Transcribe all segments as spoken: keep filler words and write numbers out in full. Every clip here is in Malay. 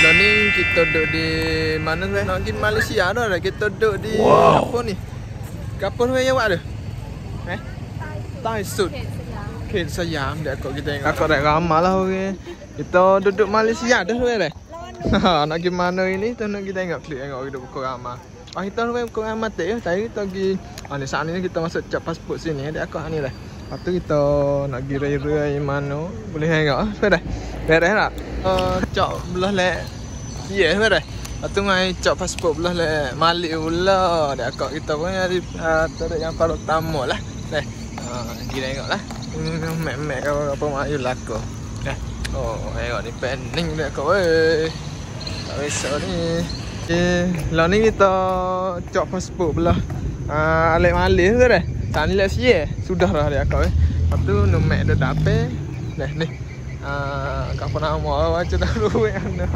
Lo ni kita duduk di mana tu? Nak pergi Malaysia tu ada. Kita duduk di wow. Apa ni? Kapal tu yang awak tu? Eh? Tai Sut. Ket Siam dia kau kita tengok. Kau dah ramai lah orang. Kita duduk Malaysia dah tu dah. Nak pergi mana ini? Tu nak kita tengok klik tengok hidup kau ramai. Ah kita tu kau ramai tak ya? Tadi kita pergi. Ah ni saat ni kita masuk cap pasport sini dia kau ni dah. Lepas tu kita nak pergi raya-raya mana? Boleh tengok ah. Sudah. Beres tak? Uh, cak belah lek. Ya, beres. Lepas tu mai cak pasport belah lek Malik pula. Dia akak kita pun hari uh, tu yang paling utama lah. Dah. Ha, pergi tengoklah. Mek-mek kau apa mayu laku. Dah. Oh, tengok ni pening dia kau weh. Tak biasa ni. Eh, lah ni kita cak pasport belah uh, Alek Malik tu dah. Tani lek sia. Sudah dah dia akak weh. Lepas tu mek dah dapat. Dah ni. Ah, kapan nama baca dulu yang mana.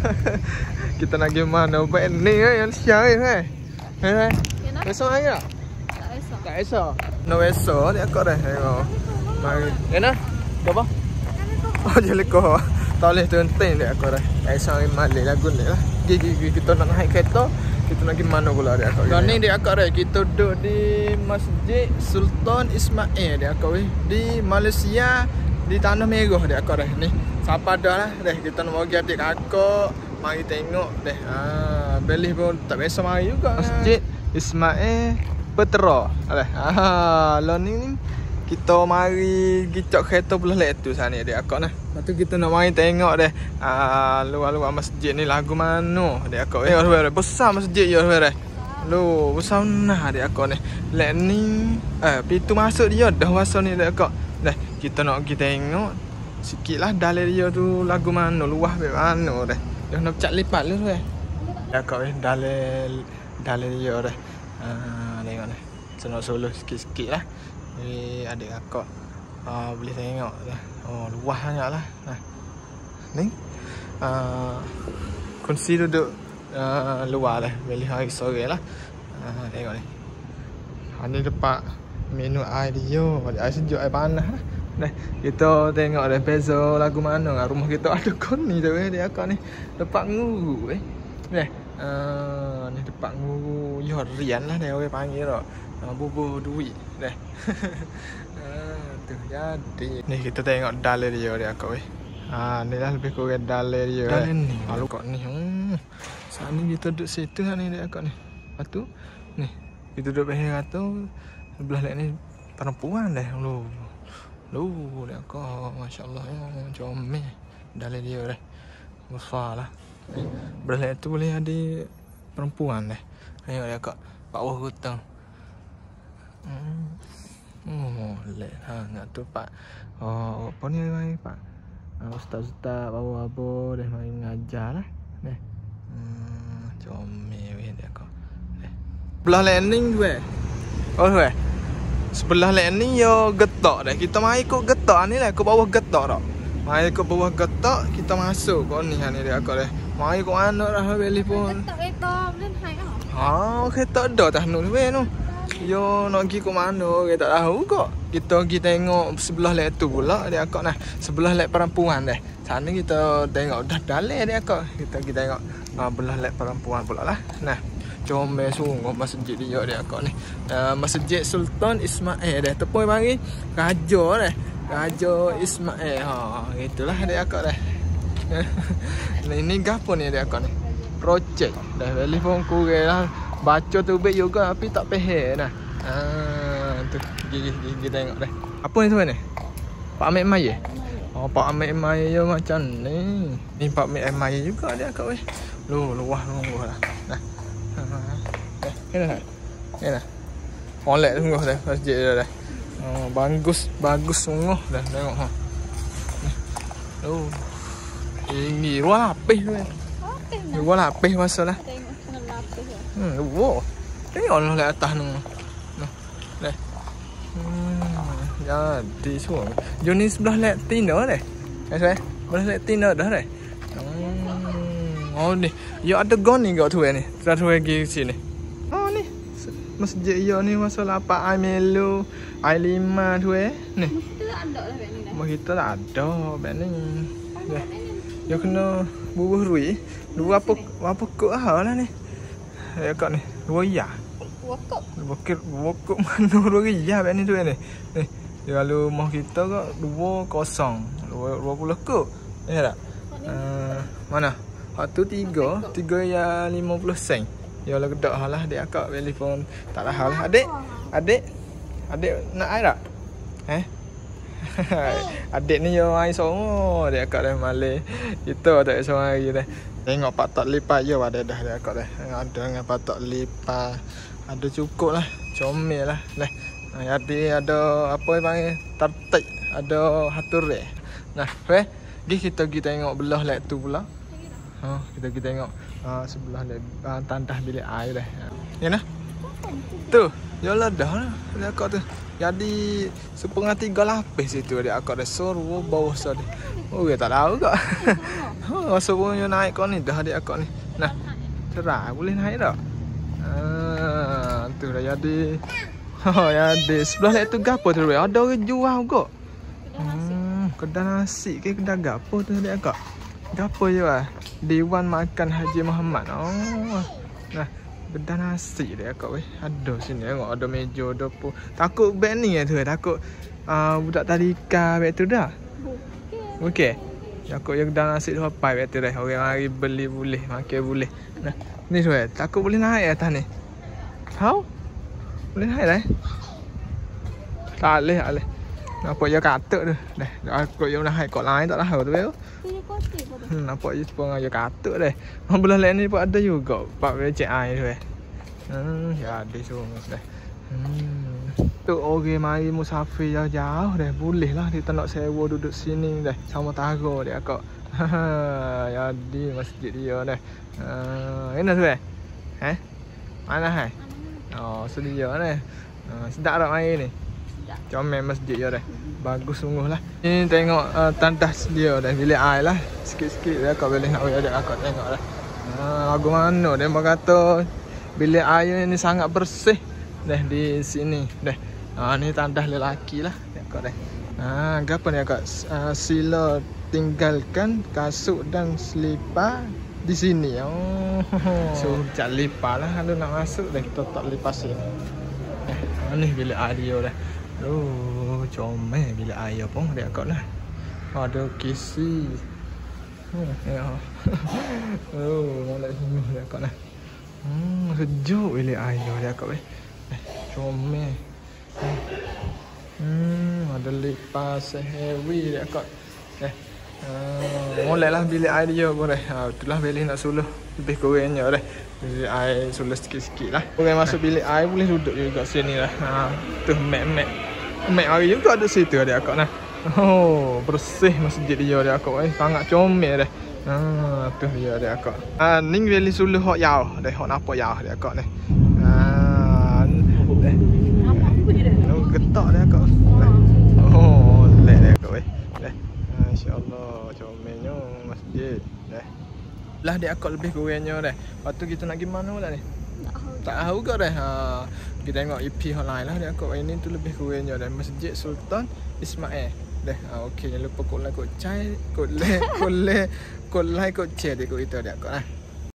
Kita nak pergi mana? Baik ni yang siang ni. Eh. Eh. Besok lagi tak? Tak besok. Tak besok. No besok dia kau dah. Tengok. Mari. Enak? Apa? Oh, jadi kau. Tak boleh tunting dia kau dah. Esok ni Malik lagu ni lah. Gigi kita nak naik kereta. Kita nak pergi mana pula dia kau. Ni dia kau dah. Kita duduk di Masjid Sultan Ismail dia kau di Malaysia. Di Tanah Merah dia akak dah ni. Siapa dah lah dah kita nak pergi adik kakak. Mari tengok dah. Ha, beli pun tak biasa mari juga. Masjid Ismail Petera. Alah. Ha, lo ni kita mari gicok kereta belah lek tu sana dia akak nah. Lepas tu kita nak mari tengok dah. Ha, luar-luar masjid ni lagu mana dia akak. Eh, besar masjid ya dah. Lo, besar nah dia akak ni. Lek ni eh pintu masuk dia dah masa ni dia akak. Dah, kita nak pergi tengok sikit lah dalil dia tu lagu mana, luah ke mana dah. Dia nak cak lipat lu tu eh. Ya kau eh, dalil dalil dia dah. Haa, tengok dah. Senok solo sikit-sikit lah. Jadi adik kakak uh, boleh tengok dah. Oh, luah banyak lah. Nah. Ni uh, kunci duduk uh, luar lah. Beli hari sore lah. Uh, tengok ni. Ha, ni tempat minum air dia. Air sejuk, air panas lah. Dah, kita tengok dah beza lagu mana. Rumah kita ada kon ni tu eh. Dia akak ni tempat nguru eh. Dah. Uh, ni tempat nguru. Ya rian lah dia orang panggil tak. Uh, bubuh duit. Dah. uh, tu jadi. Ni kita tengok dalil dia dia akak weh. Ha, ni lah lebih kurang dalil dia. Dalil ni. Kalau kau ni. Hmm. Saat ni kita duduk situ lah ni dia akak ni. Lepas tu ni kita duduk behir tu. Sebelah lek ni perempuan dah. Lu. Lu dia kau masya-Allah ya comel. Dalil dia dah. Besar lah. Sebelah lek tu boleh ada perempuan dah. Tengok dia kak bawah hutang. Hmm. Oh, lek ha nak tu pak. Oh, apa ni mai pak? Ustaz-ustaz bawa apa dah mai ngajar lah. Dah. Hmm, comel weh dia kak. Dah. Belah landing tu eh. Oh tu eh. Sebelah lek ni yo getok dah. Kita mai ikut getok ni lah, ke bawah getok dak. Mai ke bawah getok, kita masuk kau ni ni dia akak dah. Mai ke mana dah beli pun. Getok kereta boleh hai ah. Ha, kereta dak tah nu weh nu. Yo nak pergi ke mana kita tak tahu kok. Kita pergi tengok sebelah lek tu pula dia akak nah. Sebelah lek perempuan dah. Sana kita tengok dah dalil dia akak. Kita pergi tengok ah belah lek perempuan pula lah. Nah. Comel sungguh masjid dia dia akak ni. Uh, Masjid Sultan Ismail dah. Tepoi mari Raja dah. Raja Ismail. Ha, gitulah dia akak dah. Ini gapo ni dia akak ni? Projek. Dah telefon kurang lah. Baca tu baik juga tapi tak faham nah. Ha, tu gigi gigi tengok dah. Apa ni tuan ni? Pak Amek Maya. Oh, Pak Amek Maya macam ni. Ni Pak Amek Maya juga dia akak weh. Lu luah luah lah. Nah. Ni dah. Ni dah. Oleh sungguh dah masjid dia dah. Oh, bagus, bagus sungguh dah tengok ha. Oh. Ini ruang lapis tu kan. Lapis nah. Ruang lapis masalah. Tengok kena lapis ya. Hmm, wow. Tengok lah di atas tu. Nah. Dah. Hmm, jadi semua. Jom ni sebelah lek tina dah. Eh, saya. Sebelah lek tina dah dah. Hmm. Oh ni. Ya ada gon ni kau tu ni. Sudah tu pergi sini. Oh ni. Masjid ya ni masalah apa air melu, air lima tu eh. Ni. Kita tak ada lah kat ni dah. Kita tak ada kat ni. Ya. Ya kena bubuh rui. Dua apa apa kok ah lah ni. Ya kak ni. Dua ya. Wakuk. Bukit bukit mana dua ya bet ni tu ni. Ni. Kalau mau kita kak dua kosong. Dua dua puluh kok. Ni tak? Uh, mana? Hak tu tiga. Tiga ya lima puluh sen. Ya lah kedak lah adik akak telefon tak lah lah. Adik. Adik. Adik nak air tak? Eh? Adik ni yo air semua. Adik akak dah malai. Kita tak semua hari dah. Tengok patok lipat je ada dah adik akak dah. Ada dengan patok lipat. Ada cukup lah. Comel lah. Nah, adik ada apa panggil? Tartik. Ada hatur eh. Nah, weh. Gi kita pergi tengok belah lek tu pula. Ha, kita pergi tengok uh, sebelah lek uh, tandah bilik air dah. Ya nah. Tu, yalah dah lah. Adik akak tu. Jadi sepengah tiga lapis situ adik akak dah suruh bawah sana. Oh, dia tak tahu kak. Ha, suruhnya naik kau ni dah adik akak ni. Nah, cerah boleh naik tak? Ah, tu dah jadi. Ha, jadi sebelah lek tu gapo tu? Ada orang jual kok. Hmm, kedai nasi ke kedai gapo tu adik akak? Gapo je ah? Dewan Makan Haji Muhammad. Oh. Nah, kedai nasi dia akak weh. Ada sini tengok ada meja ada apa. Takut beg ni tu takut uh, budak tadika beg tu dah. Okey. Takut yang kedai nasi tu apa beg tu dah. Orang mari beli boleh, makan boleh. Nah, ni tu eh. Takut boleh naik atas ni. How? Boleh naik dah. Tak boleh, tak boleh. Nampak dia katuk tu. Dah, aku yang naik kat lain tak tahu tu. Hmm, nampak je sepuluh dia katuk dah. Belah lain ni pun ada juga. Pak becek air tu eh. Hmm, ya ada semua dah. Hmm. Tu orang mari musafir jauh-jauh dah. Boleh lah dia tak nak sewa duduk sini dah. Sama tago dia akak. Ya di masjid dia dah. Uh, ini tu eh. Eh? Mana hai? Oh, sedia dah. Uh, sedap tak main ni? Comel masjid dia dah. Bagus sungguh lah. Ni tengok uh, tandas dia dah. Bilik air lah. Sikit-sikit dia akak boleh nak bagi adik akak tengok lah. Uh, lagu mana dia kata bilik air ni sangat bersih. Dah di sini. Dah. Uh, ni tandas lelaki lah. Dia akak dah. Uh, apa ni akak? Uh, sila tinggalkan kasut dan selipar di sini. Oh. So, cak lipat lah. Kalau nak masuk dah kita tak lipas sini. Eh, ni bilik air dia dah. Oh, comel bilik air pun dia akak lah. Ada kisi. Oh, ya. Oh, molek sungguh dia akak lah. Hmm, sejuk bilik air dia akak weh. Eh, comel. Hmm, ada lipas heavy dia akak. Eh. Uh, moleklah bilik air dia pun dah. Ha, itulah bilik nak suluh lebih kurangnya dah. Bilik air suluh sikit-sikit lah. Orang masuk bilik air boleh duduk juga sini lah. Ha, tu mat-mat. Mat hari juga ada situ ada akak nah. Oh, bersih masjid dia ada akak eh. Sangat comel dah. Ha, tu dia ada akak. Ah, ni bilik suluh hok yau. Dah hok nampak yau dia akak ni. Ha, dah. Nampak apa je dah. Oh, getak dia akak. Oh, lek dia akak weh. Dah. Masya-Allah, comelnya masjid. Dah. Lah dia akak lebih kurangnya dah. Lepas tu kita nak pergi mana pula ni? Tak tahu ke dah. Ha, kita tengok E P hal lain lah dia akak. Ini tu lebih kurangnya dah. Masjid Sultan Ismail. Dah. Ha, okey, jangan lupa kod like, kod cai, kod like, kod like, kod like, kod share dia kod kita dia akak lah.